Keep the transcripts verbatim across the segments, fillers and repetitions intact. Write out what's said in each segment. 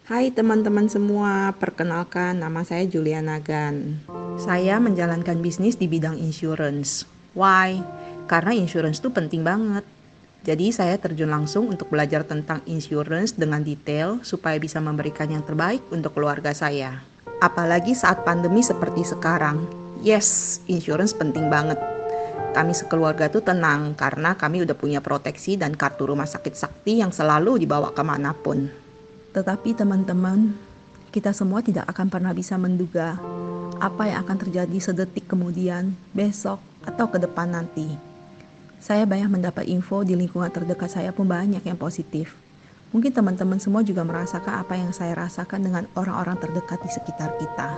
Hai teman-teman semua, perkenalkan nama saya Julia Nagan. Saya menjalankan bisnis di bidang insurance. Why? Karena insurance itu penting banget. Jadi saya terjun langsung untuk belajar tentang insurance dengan detail supaya bisa memberikan yang terbaik untuk keluarga saya. Apalagi saat pandemi seperti sekarang. Yes, insurance penting banget. Kami sekeluarga tuh tenang karena kami udah punya proteksi dan kartu rumah sakit sakti yang selalu dibawa kemanapun. Tetapi teman-teman, kita semua tidak akan pernah bisa menduga apa yang akan terjadi sedetik kemudian, besok, atau ke depan nanti. Saya banyak mendapat info di lingkungan terdekat saya pun banyak yang positif. Mungkin teman-teman semua juga merasakan apa yang saya rasakan dengan orang-orang terdekat di sekitar kita.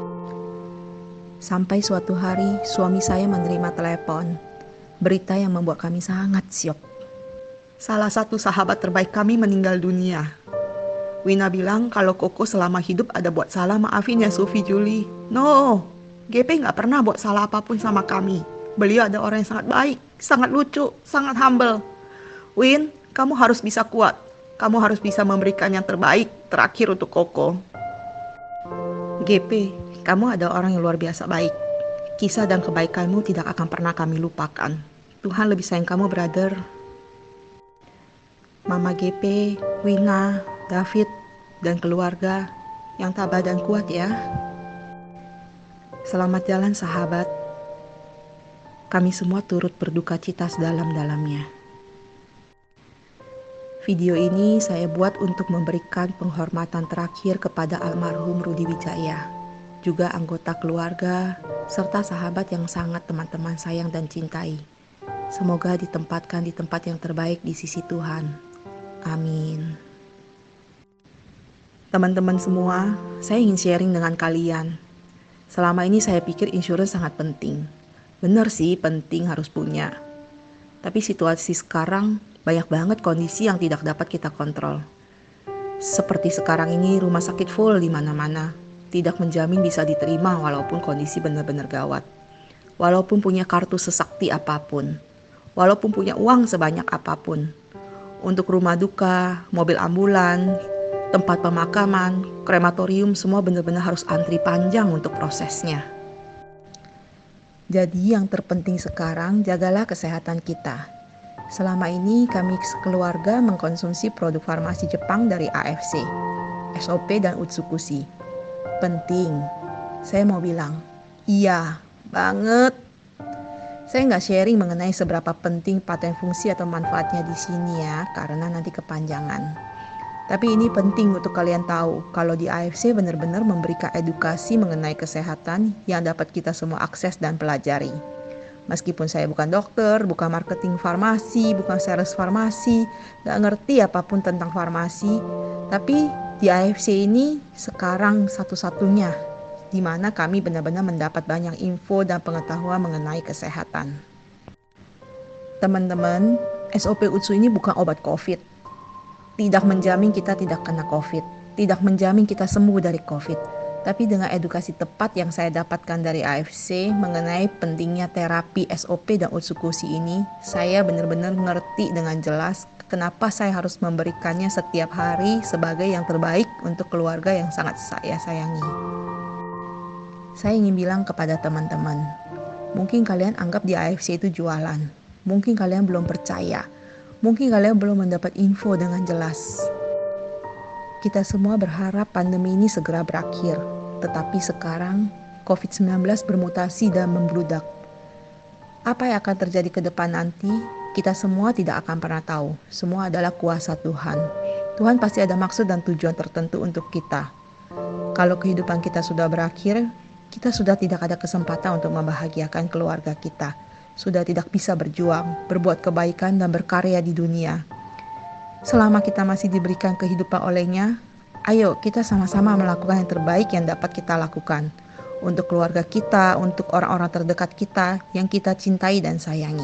Sampai suatu hari, suami saya menerima telepon. Berita yang membuat kami sangat syok. Salah satu sahabat terbaik kami meninggal dunia. Wina bilang kalau Koko selama hidup ada buat salah, maafin ya Sufi Juli. No, G P nggak pernah buat salah apapun sama kami. Beliau ada orang yang sangat baik, sangat lucu, sangat humble. Win, kamu harus bisa kuat. Kamu harus bisa memberikan yang terbaik terakhir untuk Koko. G P, kamu ada orang yang luar biasa baik. Kisah dan kebaikanmu tidak akan pernah kami lupakan. Tuhan lebih sayang kamu, brother. Mama G P, Wina, David, dan keluarga yang tabah dan kuat ya. Selamat jalan sahabat. Kami semua turut berduka cita sedalam-dalamnya. Video ini saya buat untuk memberikan penghormatan terakhir kepada almarhum Rudi Wijaya, juga anggota keluarga, serta sahabat yang sangat teman-teman sayang dan cintai. Semoga ditempatkan di tempat yang terbaik di sisi Tuhan. Amin. Teman-teman semua, saya ingin sharing dengan kalian. Selama ini saya pikir insurance sangat penting. Benar sih, penting harus punya. Tapi situasi sekarang banyak banget kondisi yang tidak dapat kita kontrol. Seperti sekarang ini rumah sakit full di mana-mana. Tidak menjamin bisa diterima walaupun kondisi benar-benar gawat. Walaupun punya kartu sesakti apapun. Walaupun punya uang sebanyak apapun. Untuk rumah duka, mobil ambulan, tempat pemakaman, krematorium, semua benar-benar harus antri panjang untuk prosesnya. Jadi yang terpenting sekarang, jagalah kesehatan kita. Selama ini kami sekeluarga mengkonsumsi produk farmasi Jepang dari A F C, S O P dan Utsukushi. Penting. Saya mau bilang, iya, banget. Saya nggak sharing mengenai seberapa penting paten fungsi atau manfaatnya di sini ya, karena nanti kepanjangan. Tapi ini penting untuk kalian tahu, kalau di A F C benar-benar memberikan edukasi mengenai kesehatan yang dapat kita semua akses dan pelajari. Meskipun saya bukan dokter, bukan marketing farmasi, bukan sales farmasi, nggak ngerti apapun tentang farmasi, tapi di A F C ini sekarang satu-satunya di mana kami benar-benar mendapat banyak info dan pengetahuan mengenai kesehatan. Teman-teman, S O P Utsu ini bukan obat COVID. Tidak menjamin kita tidak kena COVID. Tidak menjamin kita sembuh dari COVID. Tapi dengan edukasi tepat yang saya dapatkan dari A F C mengenai pentingnya terapi S O P dan Utsukushi ini, saya benar-benar mengerti dengan jelas kenapa saya harus memberikannya setiap hari sebagai yang terbaik untuk keluarga yang sangat saya sayangi. Saya ingin bilang kepada teman-teman, mungkin kalian anggap di A F C itu jualan. Mungkin kalian belum percaya. Mungkin kalian belum mendapat info dengan jelas. Kita semua berharap pandemi ini segera berakhir. Tetapi sekarang covid sembilan belas bermutasi dan membludak. Apa yang akan terjadi ke depan nanti, kita semua tidak akan pernah tahu. Semua adalah kuasa Tuhan. Tuhan pasti ada maksud dan tujuan tertentu untuk kita. Kalau kehidupan kita sudah berakhir, kita sudah tidak ada kesempatan untuk membahagiakan keluarga kita. Sudah tidak bisa berjuang, berbuat kebaikan dan berkarya di dunia. Selama kita masih diberikan kehidupan olehnya, ayo kita sama-sama melakukan yang terbaik yang dapat kita lakukan. Untuk keluarga kita, untuk orang-orang terdekat kita yang kita cintai dan sayangi.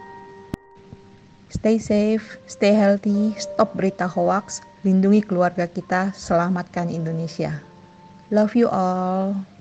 Stay safe, stay healthy, stop berita hoax, lindungi keluarga kita, selamatkan Indonesia. Love you all.